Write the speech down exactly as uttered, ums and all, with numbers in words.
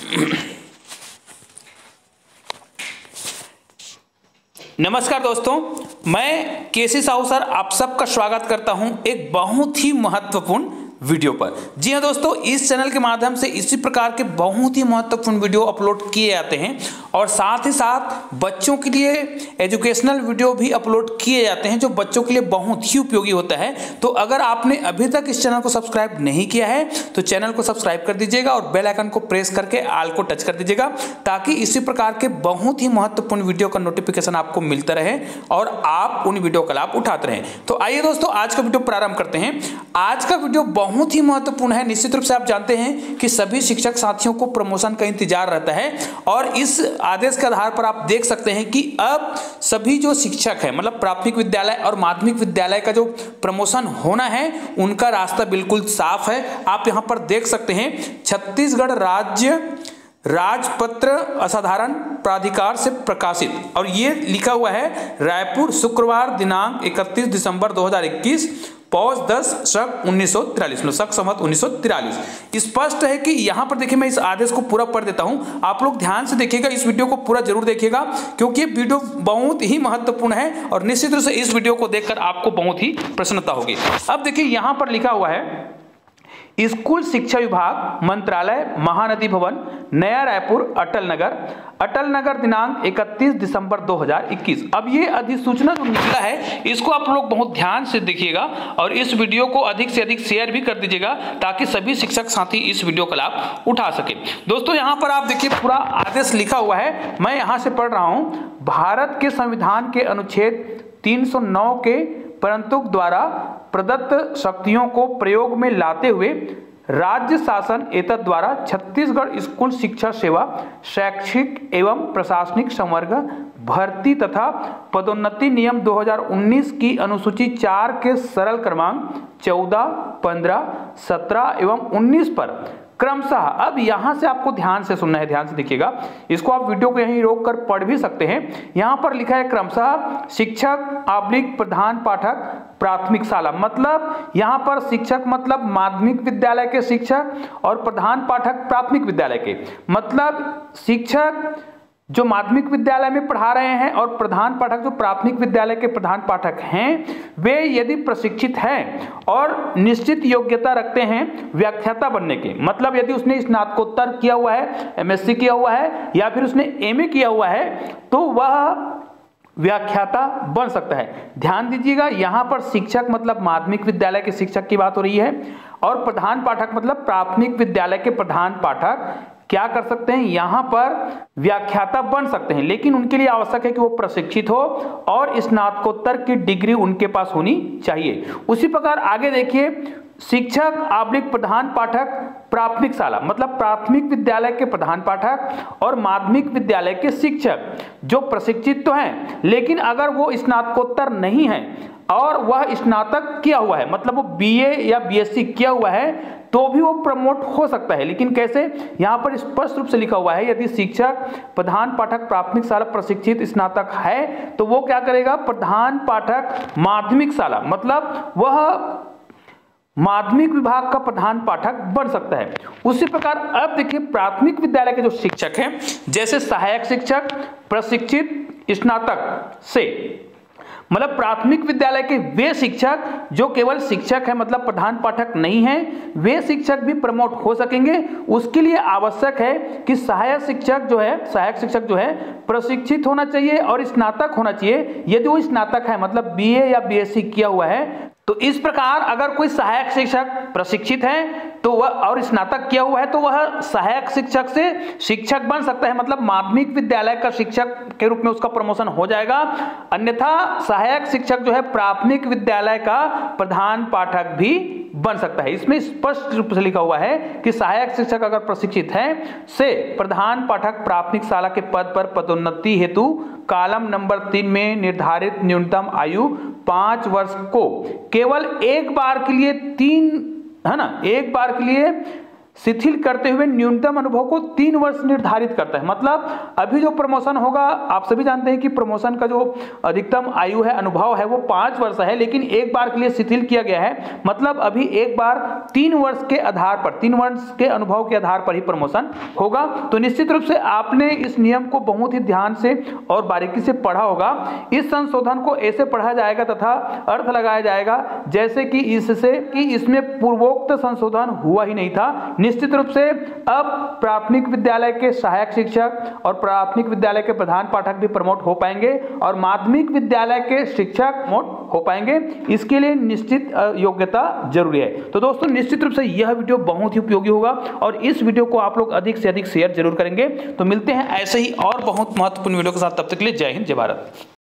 नमस्कार दोस्तों, मैं केसी साहू सर आप सबका स्वागत करता हूं एक बहुत ही महत्वपूर्ण वीडियो पर। जी हां दोस्तों, इस चैनल के माध्यम से इसी प्रकार के बहुत ही महत्वपूर्ण वीडियो अपलोड किए जाते हैं और साथ ही साथ बच्चों के लिए एजुकेशनल वीडियो भी अपलोड किए जाते हैं जो बच्चों के लिए बहुत ही उपयोगी होता है। तो अगर आपने अभी तक इस चैनल को सब्सक्राइब नहीं किया है तो चैनल को सब्सक्राइब कर दीजिएगा और बेल आइकन को प्रेस करके ऑल को टच कर दीजिएगा ताकि इसी प्रकार के बहुत ही महत्वपूर्ण वीडियो का नोटिफिकेशन आपको मिलता रहे और आप उन वीडियो का लाभ उठाते रहें। तो आइए दोस्तों, आज का वीडियो प्रारंभ करते हैं। आज का वीडियो बहुत ही महत्वपूर्ण है। निश्चित रूप से आप जानते हैं कि सभी शिक्षक साथियों को प्रमोशन का इंतजार रहता है और इस आदेश के आधार पर आप देख सकते हैं कि अब सभी जो शिक्षक है मतलब प्राथमिक विद्यालय और माध्यमिक विद्यालय का जो प्रमोशन होना है उनका रास्ता बिल्कुल साफ है। आप यहां पर देख सकते हैं छत्तीसगढ़ राज्य राजपत्र असाधारण प्राधिकार से प्रकाशित और ये लिखा हुआ है रायपुर, शुक्रवार दिनांक इकतीस दिसंबर दो हज़ार इक्कीस, पौष दस शक उन्नीस सौ तिरालीस में शक संवत उन्नीस सौ तिरालीस। स्पष्ट है कि यहां पर देखिए, मैं इस आदेश को पूरा पढ़ देता हूं, आप लोग ध्यान से देखिएगा, इस वीडियो को पूरा जरूर देखिएगा क्योंकि ये वीडियो बहुत ही महत्वपूर्ण है और निश्चित रूप से इस वीडियो को देखकर आपको बहुत ही प्रसन्नता होगी। अब देखिए यहां पर लिखा हुआ है स्कूल शिक्षा विभाग मंत्रालय महानदी भवन नया रायपुर अटल नगर अटल नगर दिनांक इकतीस दिसंबर दो हज़ार इक्कीस। अब ये अधिसूचना जो निकला है इसको आप लोग बहुत ध्यान से देखिएगा और इस वीडियो को अधिक से अधिक शेयर भी कर दीजिएगा ताकि सभी शिक्षक साथी इस वीडियो का लाभ उठा सके। दोस्तों यहाँ पर आप देखिए पूरा आदेश लिखा हुआ है, मैं यहाँ से पढ़ रहा हूँ। भारत के संविधान के अनुच्छेद तीन सौ नौ के परंतु द्वारा प्रदत्त शक्तियों को प्रयोग में लाते हुए राज्य शासन एतद द्वारा छत्तीसगढ़ स्कूल शिक्षा सेवा शैक्षिक एवं प्रशासनिक संवर्ग भर्ती तथा पदोन्नति नियम दो हज़ार उन्नीस की अनुसूची चार के सरल क्रमांक चौदह, पंद्रह, सत्रह एवं उन्नीस पर क्रमशः, अब यहां से आपको ध्यान से सुनना है, ध्यान से देखिएगा, इसको आप वीडियो को यहीं रोक कर पढ़ भी सकते हैं। यहां पर लिखा है क्रमशः शिक्षक आब्लिक प्रधान पाठक प्राथमिक शाला, मतलब यहां पर शिक्षक मतलब माध्यमिक विद्यालय के शिक्षक और प्रधान पाठक प्राथमिक विद्यालय के, मतलब शिक्षक जो माध्यमिक विद्यालय में पढ़ा रहे हैं और प्रधान पाठक जो प्राथमिक विद्यालय के प्रधान पाठक हैं वे यदि प्रशिक्षित हैं और निश्चित योग्यता रखते हैं व्याख्याता बनने के, मतलब यदि उसने स्नातकोत्तर किया हुआ है, एमएससी किया हुआ है या फिर उसने एमए किया हुआ है तो वह व्याख्याता बन सकता है। ध्यान दीजिएगा, यहां पर शिक्षक मतलब माध्यमिक विद्यालय के शिक्षक की बात हो रही है और प्रधान पाठक मतलब प्राथमिक विद्यालय के प्रधान पाठक क्या कर सकते हैं, यहां पर व्याख्याता बन सकते हैं, लेकिन उनके लिए आवश्यक है कि वो प्रशिक्षित हो और स्नातकोत्तर की डिग्री उनके पास होनी चाहिए। उसी प्रकार आगे देखिए, शिक्षक आब्लिक प्रधान पाठक प्राथमिक शाला, मतलब प्राथमिक विद्यालय के प्रधान पाठक और माध्यमिक विद्यालय के शिक्षक जो प्रशिक्षित तो हैं लेकिन अगर वो स्नातकोत्तर नहीं है और वह स्नातक किया हुआ है, मतलब वो बीए या बीएससी किया हुआ है तो भी वो प्रमोट हो सकता है। लेकिन कैसे, यहां पर स्पष्ट रूप से लिखा हुआ है यदि शिक्षक प्रधान पाठक प्राथमिक शाला प्रशिक्षित स्नातक है तो वो क्या करेगा, प्रधान पाठक माध्यमिक शाला मतलब वह माध्यमिक विभाग का प्रधान पाठक बन सकता है। उसी प्रकार अब देखिए प्राथमिक विद्यालय के जो शिक्षक हैं जैसे सहायक शिक्षक प्रशिक्षित स्नातक से, मतलब प्राथमिक विद्यालय के वे शिक्षक जो केवल शिक्षक है मतलब प्रधान पाठक नहीं है, वे शिक्षक भी प्रमोट हो सकेंगे। उसके लिए आवश्यक है कि सहायक शिक्षक जो है सहायक शिक्षक जो है प्रशिक्षित होना चाहिए और स्नातक होना चाहिए। यदि वो स्नातक है मतलब बीए या बीएससी किया हुआ है तो इस प्रकार अगर कोई सहायक शिक्षक प्रशिक्षित है तो वह और स्नातक किया हुआ है तो वह सहायक शिक्षक से शिक्षक बन सकता है, मतलब माध्यमिक विद्यालय का शिक्षक के रूप में उसका प्रमोशन हो जाएगा। अन्यथा सहायक शिक्षक जो है प्राथमिक विद्यालय का प्रधान पाठक भी बन सकता है। इसमें स्पष्ट रूप से लिखा हुआ है कि सहायक शिक्षक अगर प्रशिक्षित है से प्रधान पाठक प्राथमिक शाला के पद पर पदोन्नति हेतु कॉलम नंबर तीन में निर्धारित न्यूनतम आयु पांच वर्ष को केवल एक बार के लिए तीन है ना एक बार के लिए शिथिल करते हुए न्यूनतम अनुभव को तीन वर्ष निर्धारित करता है। मतलब अभी जो प्रमोशन होगा, आप सभी जानते हैं कि प्रमोशन का जो अधिकतम आयु है, अनुभव है, वो पांच वर्ष है, लेकिन एक बार के लिए शिथिल किया गया है। मतलब अभी एक बार तीन वर्ष के आधार पर, तीन वर्ष के अनुभव के आधार पर ही प्रमोशन होगा। तो निश्चित रूप से आपने इस नियम को बहुत ही ध्यान से और बारीकी से पढ़ा होगा। इस संशोधन को ऐसे पढ़ा जाएगा तथा अर्थ लगाया जाएगा जैसे कि इससे कि इसमें पूर्वोक्त संशोधन हुआ ही नहीं था। निश्चित रूप से अब प्राथमिक विद्यालय के सहायक शिक्षक और प्राथमिक विद्यालय के प्रधान पाठक भी प्रमोट हो पाएंगे और माध्यमिक विद्यालय के शिक्षक प्रमोट हो पाएंगे। इसके लिए निश्चित योग्यता जरूरी है। तो दोस्तों निश्चित रूप से यह वीडियो बहुत ही उपयोगी होगा और इस वीडियो को आप लोग अधिक से अधिक शेयर जरूर करेंगे। तो मिलते हैं ऐसे ही और बहुत महत्वपूर्ण वीडियो के साथ, तब तक के लिए जय हिंद, जय भारत।